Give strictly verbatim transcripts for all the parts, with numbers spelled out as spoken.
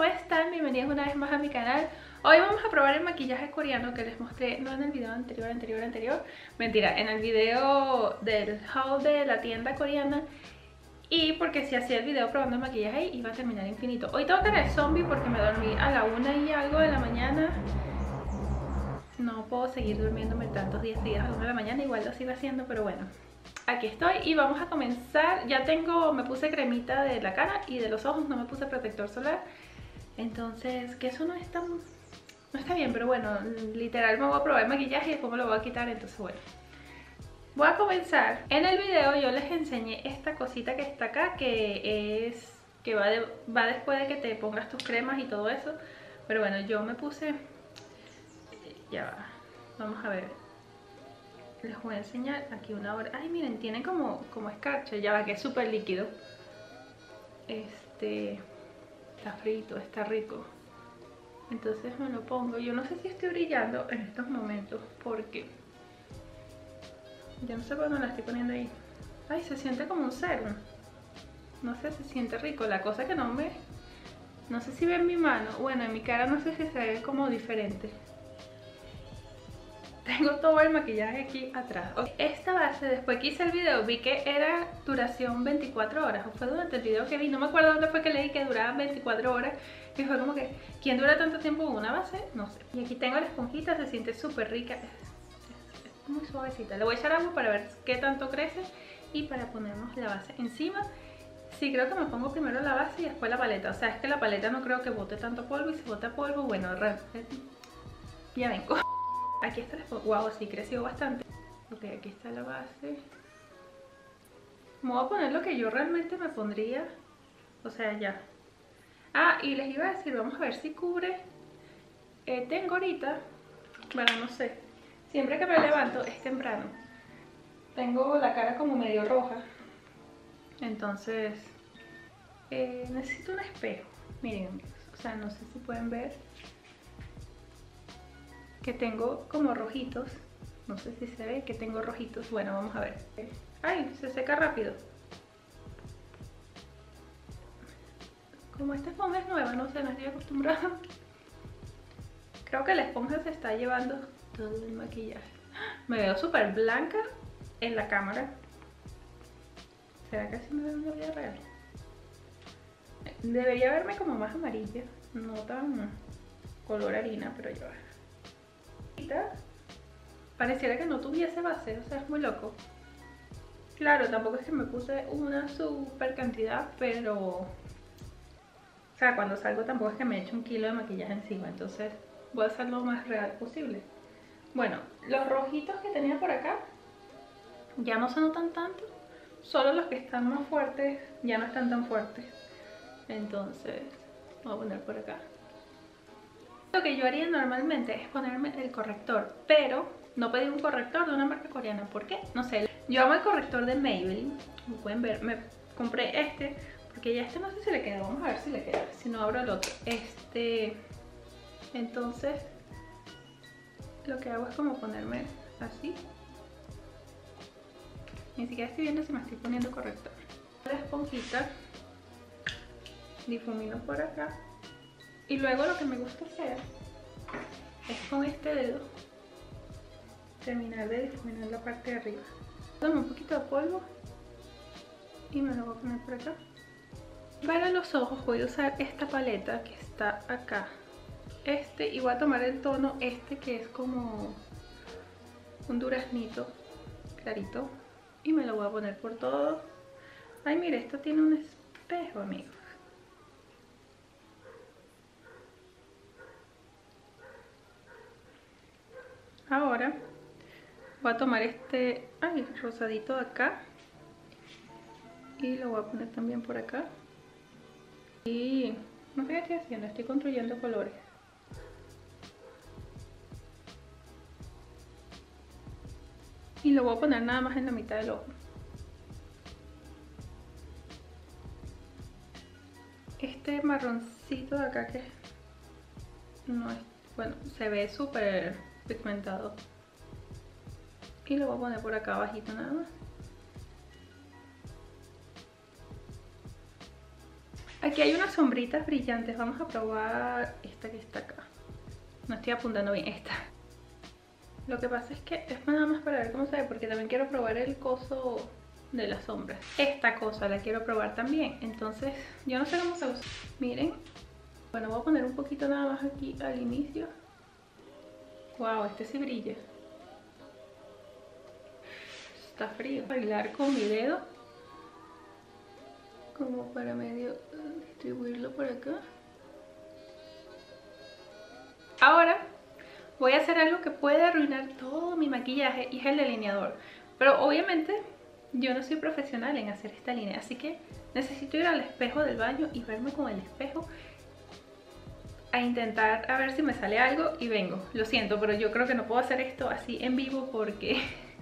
¿cómo están? Bienvenidos una vez más a mi canal. Hoy vamos a probar el maquillaje coreano que les mostré, no en el video anterior, anterior, anterior mentira, en el video del haul de la tienda coreana. Y porque si hacía el video probando el maquillaje ahí, iba a terminar infinito. Hoy tengo cara de zombie porque me dormí a la una y algo de la mañana. No puedo seguir durmiéndome tantos días días a la una de la mañana, igual lo sigo haciendo, pero bueno. Aquí estoy y vamos a comenzar. Ya tengo, me puse cremita de la cara y de los ojos, no me puse protector solar. Entonces, que eso no está, no está bien, pero bueno, literal me voy a probar el maquillaje y después me lo voy a quitar, entonces bueno. Voy a comenzar. En el video yo les enseñé esta cosita que está acá, que es, que va, de, va después de que te pongas tus cremas y todo eso. Pero bueno, yo me puse, ya va, vamos a ver. Les voy a enseñar aquí una hora. Ay, miren, tiene como, como escarcha. Ya va, que es súper líquido. Este... Está frito, está rico. Entonces me lo pongo. Yo no sé si estoy brillando en estos momentos porque... Yo no sé por qué me la estoy poniendo ahí. Ay, se siente como un serum. No sé, se siente rico. La cosa que no me... No sé si ven mi mano. Bueno, en mi cara no sé si se ve como diferente. Tengo todo el maquillaje aquí atrás. Esta base, después que hice el video, vi que era duración veinticuatro horas. O fue durante el video que vi, no me acuerdo dónde fue que leí que duraban veinticuatro horas. Y fue como que, ¿quién dura tanto tiempo con una base? No sé. Y aquí tengo la esponjita, se siente súper rica. Es, es, es muy suavecita. Le voy a echar agua para ver qué tanto crece y para ponernos la base encima. Sí, creo que me pongo primero la base y después la paleta. O sea, es que la paleta no creo que bote tanto polvo, y si bota polvo, bueno, ya vengo. Aquí está la esponja. Wow, sí, creció bastante. Ok, aquí está la base. Me voy a poner lo que yo realmente me pondría. O sea, ya. Ah, y les iba a decir, vamos a ver si cubre. Eh, tengo ahorita, bueno, no sé, siempre que me levanto es temprano. Tengo la cara como medio roja. Entonces, eh, necesito un espejo. Miren, o sea, no sé si pueden ver que tengo como rojitos. No sé si se ve que tengo rojitos. Bueno, vamos a ver. Ay, se seca rápido. Como esta esponja es nueva, no sé, no estoy acostumbrada. Creo que la esponja se está llevando todo el maquillaje. Me veo súper blanca en la cámara. ¿Será que así me veo en la vida real? Debería verme como más amarilla, no tan color harina, pero ya va. Pareciera que no tuviese base, o sea, es muy loco. Claro, tampoco es que me puse una super cantidad, pero... O sea, cuando salgo tampoco es que me eche un kilo de maquillaje encima, entonces voy a hacer lo más real posible. Bueno, los rojitos que tenía por acá ya no se notan tanto, solo los que están más fuertes ya no están tan fuertes. Entonces, voy a poner por acá. Lo que yo haría normalmente es ponerme el corrector, pero no pedí un corrector de una marca coreana. ¿Por qué? No sé. Yo amo el corrector de Maybelline. Como pueden ver, me compré este porque ya este no sé si le queda. Vamos a ver si le queda. Si no, abro el otro. Este... Entonces, lo que hago es como ponerme así. Ni siquiera estoy viendo si me estoy poniendo corrector. La esponjita, difumino por acá. Y luego lo que me gusta hacer es con este dedo terminar de difuminar la parte de arriba. Tomo un poquito de polvo y me lo voy a poner por acá. Para los ojos voy a usar esta paleta que está acá. Este, y voy a tomar el tono este que es como un duraznito clarito. Y me lo voy a poner por todo. Ay, mire, esto tiene un espejo, amigos. Ahora voy a tomar este, ay, rosadito de acá y lo voy a poner también por acá. Y no sé qué estoy haciendo, estoy construyendo colores. Y lo voy a poner nada más en la mitad del ojo. Este marroncito de acá que no es, bueno, se ve súper pigmentado. Y lo voy a poner por acá abajito nada más. Aquí hay unas sombritas brillantes. Vamos a probar esta que está acá. No estoy apuntando bien, esta. Lo que pasa es que es nada más para ver cómo se ve, porque también quiero probar el coso de las sombras. Esta cosa la quiero probar también. Entonces, yo no sé cómo se usa. Miren. Bueno, voy a poner un poquito nada más aquí al inicio. Wow, este sí brilla. Está frío. Bailar con mi dedo, como para medio distribuirlo por acá. Ahora voy a hacer algo que puede arruinar todo mi maquillaje, y es el delineador. Pero obviamente yo no soy profesional en hacer esta línea, así que necesito ir al espejo del baño y verme con el espejo a intentar a ver si me sale algo y vengo. Lo siento, pero yo creo que no puedo hacer esto así en vivo porque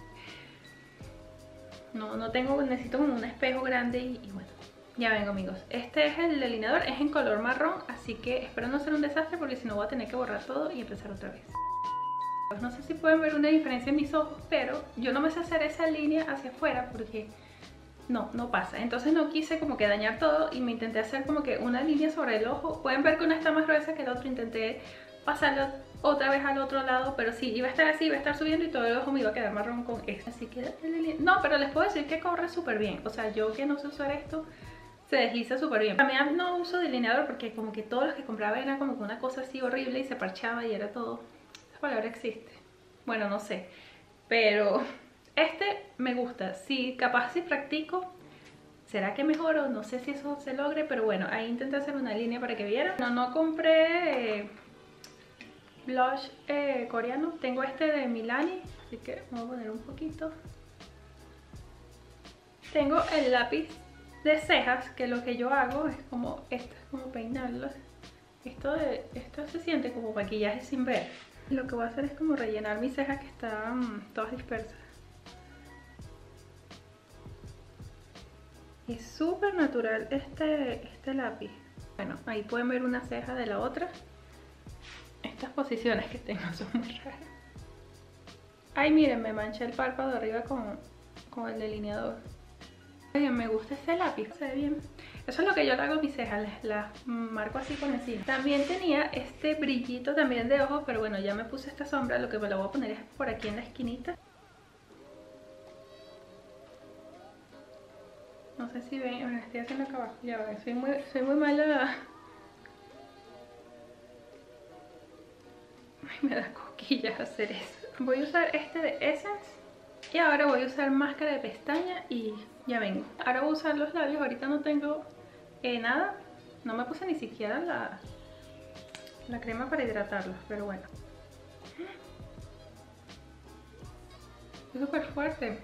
no, no tengo, necesito como un espejo grande y, y bueno, ya vengo amigos. Este es el delineador, es en color marrón, así que espero no ser un desastre porque si no voy a tener que borrar todo y empezar otra vez. No sé si pueden ver una diferencia en mis ojos, pero yo no me sé hacer esa línea hacia afuera porque no, no pasa. Entonces no quise como que dañar todo y me intenté hacer como que una línea sobre el ojo. Pueden ver que una está más gruesa que el otro, intenté pasarla otra vez al otro lado, pero sí, iba a estar así, iba a estar subiendo y todo el ojo me iba a quedar marrón con esto. Así que no, pero les puedo decir que corre súper bien. O sea, yo que no sé usar esto, se desliza súper bien. También no uso delineador porque como que todos los que compraba era como que una cosa así horrible y se parchaba y era todo. Esa palabra existe. Bueno, no sé, pero este me gusta. Sí, capaz si practico, ¿será que mejoro? No sé si eso se logre, pero bueno, ahí intenté hacer una línea para que vieran. No, no compré eh, blush eh, coreano. Tengo este de Milani, así que voy a poner un poquito. Tengo el lápiz de cejas, que lo que yo hago es como esto, es como peinarlo. Esto, de, esto se siente como maquillaje sin ver. Lo que voy a hacer es como rellenar mis cejas que están todas dispersas. Es súper natural este, este lápiz. Bueno, ahí pueden ver una ceja de la otra. Estas posiciones que tengo son muy raras. Ay, miren, me manché el párpado arriba con, con el delineador. Ay, me gusta este lápiz, se ve bien. Eso es lo que yo le hago a mis cejas, las, las marco así por encima. También tenía este brillito también de ojos, pero bueno, ya me puse esta sombra. Lo que me la voy a poner es por aquí en la esquinita. No sé si ven, bueno, estoy haciendo acá abajo. Ya ven, soy muy, soy muy mala. Ay, me da coquillas hacer eso. Voy a usar este de Essence. Y ahora voy a usar máscara de pestaña y ya vengo. Ahora voy a usar los labios. Ahorita no tengo eh, nada. No me puse ni siquiera la, la crema para hidratarlos, pero bueno. Es súper fuerte.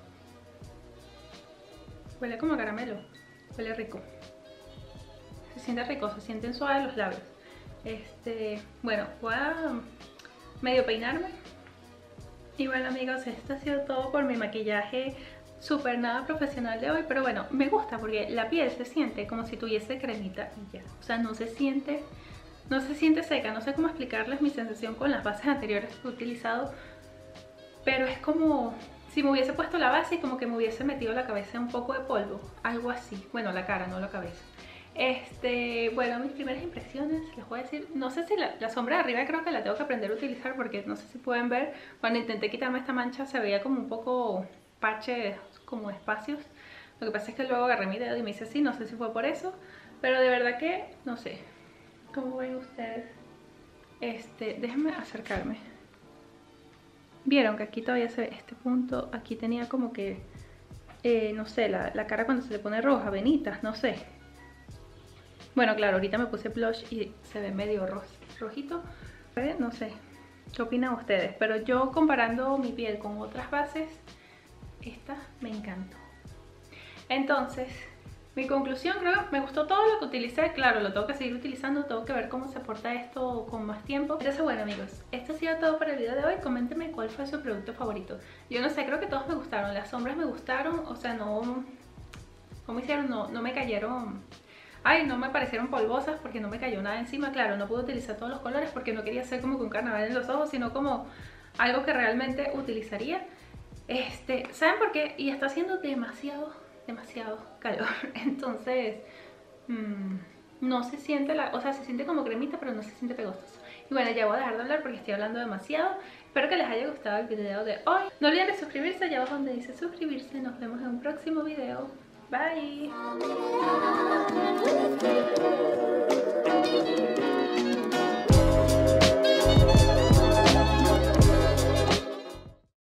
Huele como a caramelo. Huele rico. Se siente rico, se sienten suaves los labios. Este, bueno, voy a medio peinarme. Y bueno amigos, esto ha sido todo por mi maquillaje súper nada profesional de hoy. Pero bueno, me gusta porque la piel se siente como si tuviese cremita y ya. O sea, no se siente, no se siente seca. No sé cómo explicarles mi sensación con las bases anteriores que he utilizado. Pero es como si me hubiese puesto la base y como que me hubiese metido la cabeza en un poco de polvo. Algo así. Bueno, la cara, no la cabeza. Este, bueno, mis primeras impresiones, les voy a decir, no sé si la, la sombra de arriba creo que la tengo que aprender a utilizar porque no sé si pueden ver, cuando intenté quitarme esta mancha se veía como un poco parche, como espacios. Lo que pasa es que luego agarré mi dedo y me hice así, no sé si fue por eso, pero de verdad que, no sé, ¿cómo ven ustedes? Este, déjenme acercarme. Vieron que aquí todavía se ve este punto, aquí tenía como que, eh, no sé, la, la cara cuando se le pone roja, venitas, no sé. Bueno, claro, ahorita me puse blush y se ve medio ro rojito. No sé, ¿qué opinan ustedes? Pero yo comparando mi piel con otras bases, esta me encantó. Entonces, mi conclusión, creo, me gustó todo lo que utilicé. Claro, lo tengo que seguir utilizando, tengo que ver cómo se porta esto con más tiempo. Entonces, bueno amigos, esto ha sido todo para el video de hoy. Coméntenme cuál fue su producto favorito. Yo no sé, creo que todos me gustaron. Las sombras me gustaron, o sea, no... ¿Cómo hicieron? No, no me cayeron... Ay, no me parecieron polvosas porque no me cayó nada encima. Claro, no pude utilizar todos los colores porque no quería hacer como que un carnaval en los ojos, sino como algo que realmente utilizaría. Este, ¿saben por qué? Y está haciendo demasiado, demasiado calor. Entonces, mmm, no se siente la, o sea, se siente como cremita, pero no se siente pegostoso. Y bueno, ya voy a dejar de hablar porque estoy hablando demasiado. Espero que les haya gustado el video de hoy. No olviden de suscribirse, allá abajo donde dice suscribirse. Nos vemos en un próximo video. Bye.